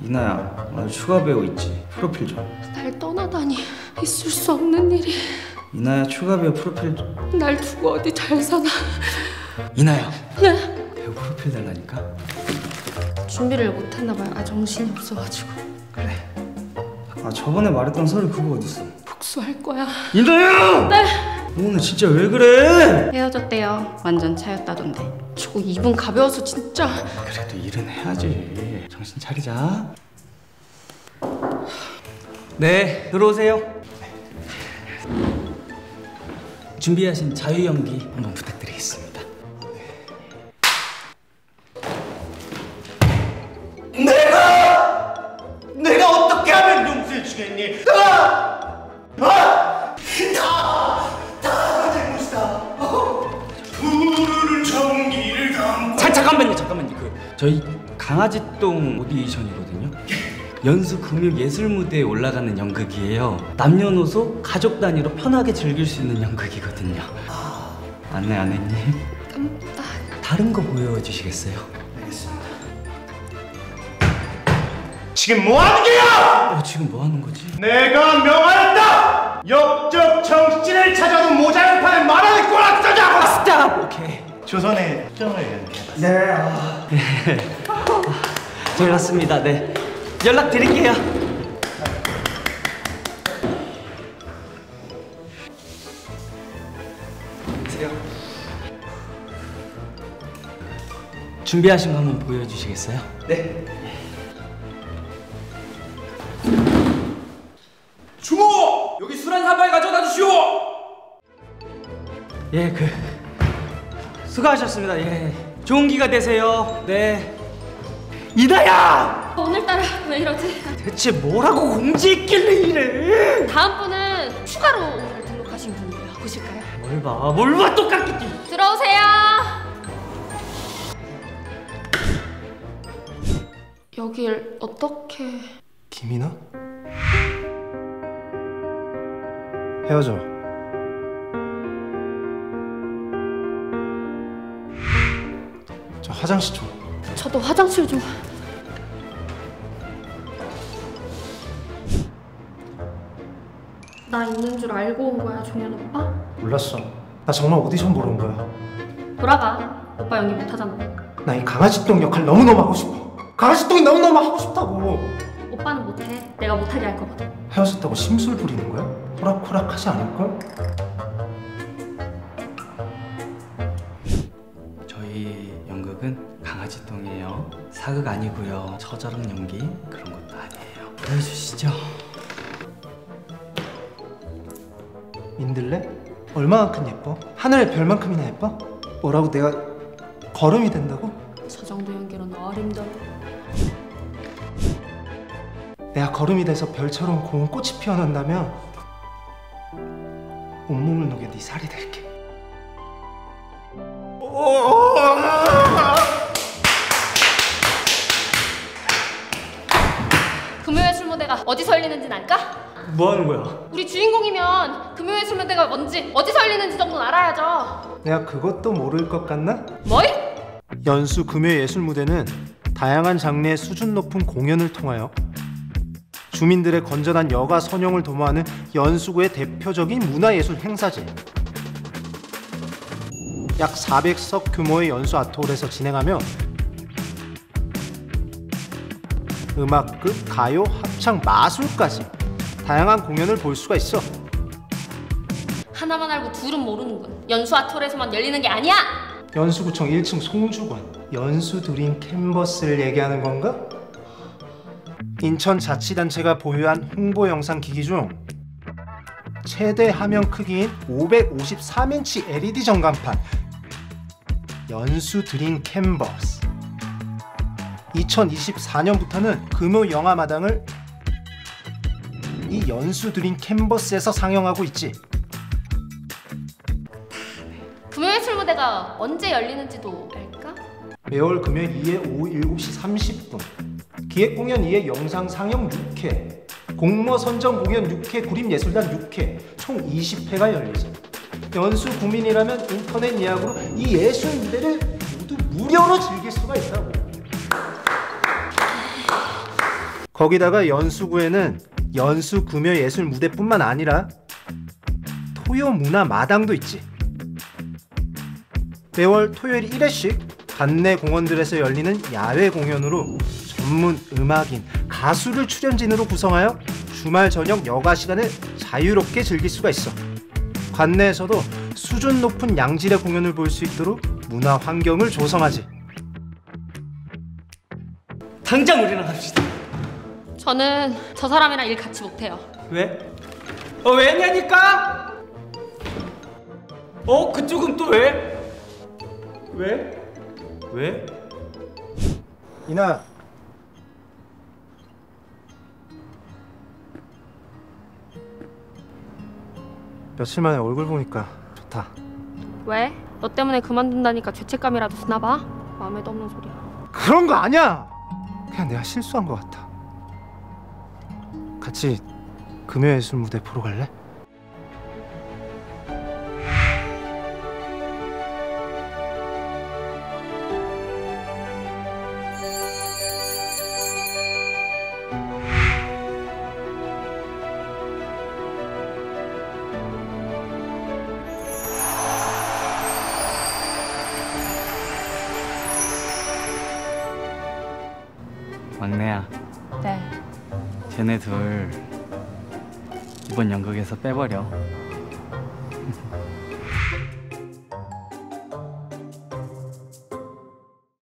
이나야, 오늘 추가 배우 있지? 프로필 좀. 날 떠나다니 있을 수 없는 일이. 이나야, 추가 배우 프로필 좀. 날 두고 어디 잘 사나. 이나야. 네? 배우 프로필 달라니까. 준비를 못했나 봐요. 정신이 없어가지고. 그래. 아, 저번에 말했던 서류 그거 어딨어? 복수할 거야. 이나야! 네! 너 오늘 진짜 왜 그래? 헤어졌대요. 완전 차였다던데. 저거 입은 가벼워서 진짜. 그래도 일은 해야지. 정신 차리자. 네, 들어오세요. 준비하신 자유 연기 한번 부탁드리겠습니다. 내가 어떻게 하면 용서해 주겠니? 다 잘못이다. 푸르른 전기를 감고. 잠깐만요. 저희 강아지똥 오디션이거든요. 연수 금요 예술 무대에 올라가는 연극이에요. 남녀노소 가족 단위로 편하게 즐길 수 있는 연극이거든요. 안내 안내님. 깜빡. 다른 거 보여주시겠어요? 알겠습니다. 지금 뭐 하는 게야? 지금 뭐 하는 거지? 내가 명하였다. 역적 정신을 찾아도 모자를 파는 말하는 꼴 쓰자. 스탑! 오케이. 조선의 정을 연기해봤습니다. 네. 잘 봤습니다. 네. 연락 드릴게요. 보세요. 준비하신 거 한번 보여주시겠어요? 네. 주모! 여기 술 한 사발 가져다 주시오! 예, 수고하셨습니다. 예. 좋은 기가 되세요. 네. 이나야! 오늘따라 왜 이러지? 대체 뭐라고 공지했길래 이래? 다음 분은 추가로 오늘 등록하신 분이에요. 보실까요? 뭘 봐, 똑같겠지. 들어오세요. 여길 어떻게... 김이나? 헤어져. 저 화장실 좀. 저도 화장실 좀... 나 있는 줄 알고 온 거야, 종현 오빠? 몰랐어. 나 정말 오디션 보러 온 거야. 돌아가. 오빠 연기 못하잖아. 나 이 강아지똥 역할 너무너무 하고 싶어. 강아지똥이 너무너무 하고 싶다고. 오빠는 못해. 내가 못하게 할 거거든. 헤어졌다고 심술 부리는 거야? 호락호락하지 않을걸? 저희 연극은 강아지똥이에요. 사극 아니고요. 처절한 연기 그런 것도 아니에요. 보여주시죠. 민들레? 얼마만큼 예뻐? 하늘의 별만큼이나 예뻐? 뭐라고 내가 거름이 된다고? 저 정도 연기로는 어림도. 내가 거름이 돼서 별처럼 고운 꽃이 피어난다면 온몸을 녹여 네 살이 될게. 금요예술무대가 어디서 열리는지는 알까? 뭐 하는 거야? 우리 주인공이면 금요예술무대가 뭔지 어디서 열리는지 정도는 알아야죠. 내가 그것도 모를 것 같나? 뭐이? 연수 금요예술무대는 다양한 장르의 수준 높은 공연을 통하여 주민들의 건전한 여가 선용을 도모하는 연수구의 대표적인 문화예술 행사제. 약 400석 규모의 연수 아트홀에서 진행하며 음악극, 가요, 합창, 마술까지 다양한 공연을 볼 수가 있어. 하나만 알고 둘은 모르는군. 연수 아트홀에서만 열리는 게 아니야. 연수구청 1층 송주관 연수 드림 캔버스를 얘기하는 건가? 인천자치단체가 보유한 홍보 영상 기기 중 최대 화면 크기인 553인치 LED 전광판 연수 드림 캔버스. 2024년부터는 금요 영화마당을 이 연수 드림 캔버스에서 상영하고 있지. 금요예술무대가 언제 열리는지도 알까? 매월 금요일 2회 오후 7시 30분 기획공연 2회 영상 상영 6회 공모 선정 공연 6회 구림예술단 6회 총 20회가 열리지. 연수 구민이라면 인터넷 예약으로 이 예술 무대를 모두 무료로 즐길 수가 있다고. 거기다가 연수구에는 연수금요예술무대뿐만 아니라 토요문화마당도 있지. 매월 토요일 1회씩 관내 공원들에서 열리는 야외 공연으로 전문 음악인, 가수를 출연진으로 구성하여 주말 저녁 여가 시간을 자유롭게 즐길 수가 있어. 관내에서도 수준 높은 양질의 공연을 볼 수 있도록 문화 환경을 조성하지. 당장 우리랑 합시다. 저는 저 사람이랑 일 같이 못해요. 왜? 왜냐니까? 그쪽은 또 왜? 왜? 왜? 이나, 며칠 만에 얼굴 보니까 좋다. 왜? 너 때문에 그만둔다니까 죄책감이라도 드나 봐? 마음에도 없는 소리야. 그런 거 아니야. 그냥 내가 실수한 것 같아. 같이 금요예술 무대 보러 갈래? 막내야, 네. 쟤네 둘 이번 연극에서 빼버려.